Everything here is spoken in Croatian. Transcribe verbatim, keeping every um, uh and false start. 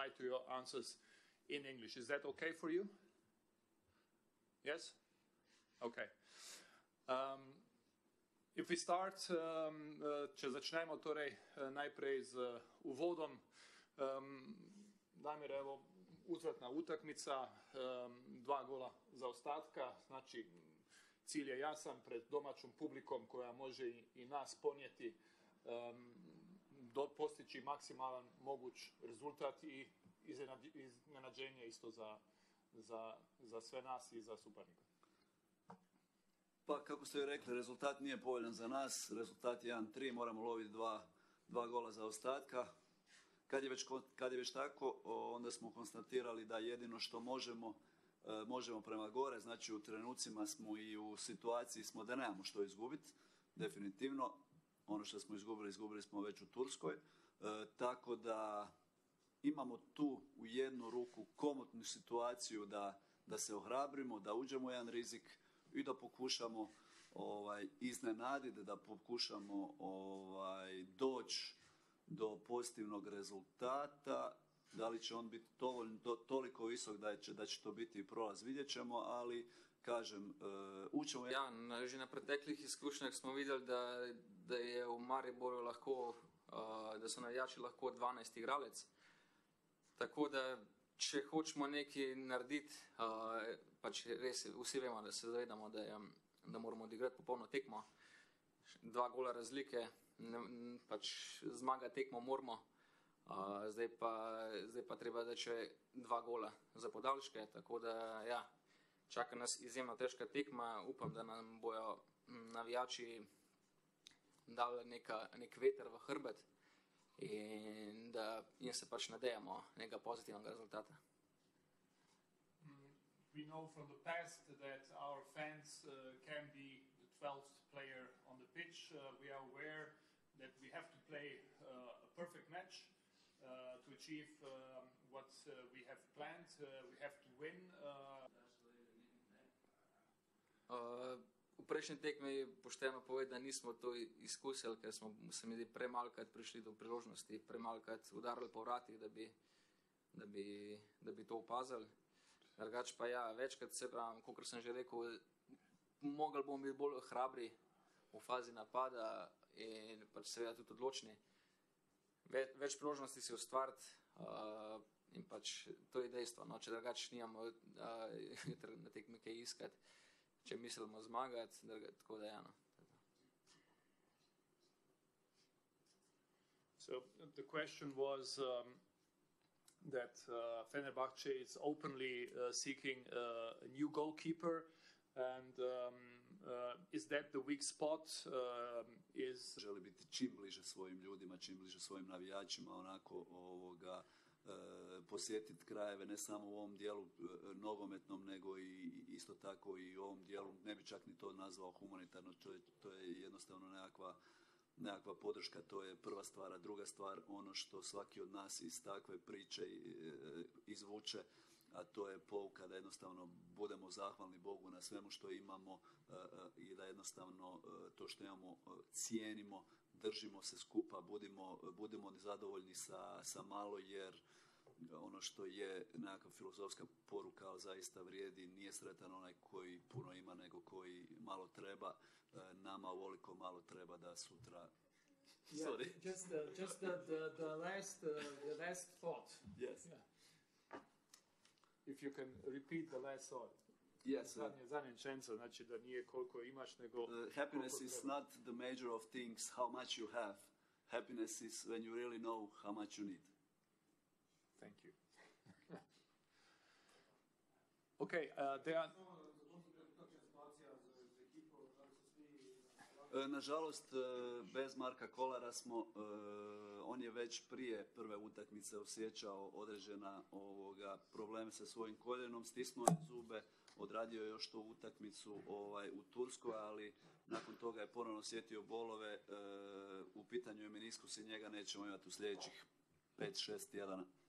reply to your answers in English. Is that okay for you? Yes? Okay. Um, if we start, um, uh, če začnemo torej uh, najprej z uh, uvodom. Um, Damir, evo, uzvratna utakmica, um, dva gola zaostatka, znači cilj je jasan pred domaćom publikom koja može i, i nas ponijeti, um, do, postići maksimalan moguć rezultat i iznenađenje isto za, za, za sve nas i za suparnika. Pa kako ste rekli, rezultat nije povoljan za nas, rezultat je jedan tri, moramo loviti dva, dva gola zaostatka. Kad je, već, kad je već tako, onda smo konstatirali da jedino što možemo, možemo prema gore, znači u trenucima smo i u situaciji smo da nemamo što izgubiti, definitivno. Ono što smo izgubili, izgubili smo već u Turskoj, e, tako da imamo tu u jednu ruku komotnu situaciju da, da se ohrabrimo, da uđemo u jedan rizik i da pokušamo ovaj, iznenaditi, da pokušamo ovaj, doći do pozitivnog rezultata. Da li će on biti dovoljno, to, toliko visok da će, da će to biti prolaz, vidjet ćemo, ali kažem, uh, učemo... Ja, na, že na preteklih izkušnjah smo videli, da, da je v Mariboru lahko, uh, da so navijači lahko dvanajst igralec. Tako da, če hočemo nekaj narediti, uh, pač res vsi vemo, da se zavedamo, da, je, da moramo odigrati popolno tekmo. Dva gola razlike, ne, pač zmaga tekmo moramo. Uh, zdaj, pa, zdaj pa treba, da če dva gola za podaljške, tako da, ja, čaka nas izjemno težka tekma, upam, da nam bojo navijači dali neka, nek veter v hrbet in da in se pač nadejamo nekega pozitivnega rezultata. We know from the past that our fans uh, can be the twelfth player on the pitch. Uh, we are aware that we have to play uh, a perfect match uh, to achieve uh, what uh, we have planned. Uh, we have to win. Uh, Uh, v prejšnji tekmi je pošteno povedati, da nismo to izkusili, ker smo se mi zdi premalkrat prišli do priložnosti, premalkrat udarili po vratih, da bi, da bi, da bi to opazili. Drugač pa ja, večkrat se pravim, kot sem že rekel, mogli bomo biti bolj hrabri v fazi napada in pač seveda tudi odločni. Ve, več priložnosti si ustvariti uh, in pač to je dejstvo, no, če drugač nijamo uh, na tekmi kaj iskati. Če mislimo zmagati, tako da je eno. So the question was um, that uh, Fenerbahce is openly uh, seeking uh, a new goalkeeper, and um, uh, is that the weak spot? Uh, is želi biti čim bliže svojim ljudima, čim bliže svojim navijačima, onako ovoga posjetiti krajeve ne samo u ovom dijelu nogometnom, nego i isto tako i u ovom dijelu, ne bi čak ni to nazvao humanitarno, to je, to je jednostavno nekakva, nekakva podrška, to je prva stvar, a druga stvar, ono što svaki od nas iz takve priče izvuče, a to je pouka da jednostavno budemo zahvalni Bogu na svemu što imamo i da jednostavno to što imamo cijenimo, držimo se skupa, budimo, budimo zadovoljni sa, sa malo, jer ono što je nekakva filozofska poruka, ali zaista vrijedi, nije sretan onaj koji puno ima, nego koji malo treba, nama ovoliko malo treba da sutra... Yeah, Sorry. Just, uh, just the, the, the, last, uh, the last thought. Yes. Yeah. If you can repeat the last thought. Yes. Zadnje, zadnje rečenice, znači da nije koliko imaš, nego... Uh, happiness is not the measure of things, how much you have. Happiness is when you really know how much you need. Thank you. Okay, uh, there are... Nažalost, bez Marka Kolara smo, on je već prije prve utakmice osjećao određena ovoga probleme sa svojim koljenom, stisnuo je zube, odradio je još tu utakmicu ovaj, u Turskoj, ali nakon toga je ponovno osjetio bolove, u pitanju je meniskus i njega nećemo imati u sljedećih pet šest tjedana.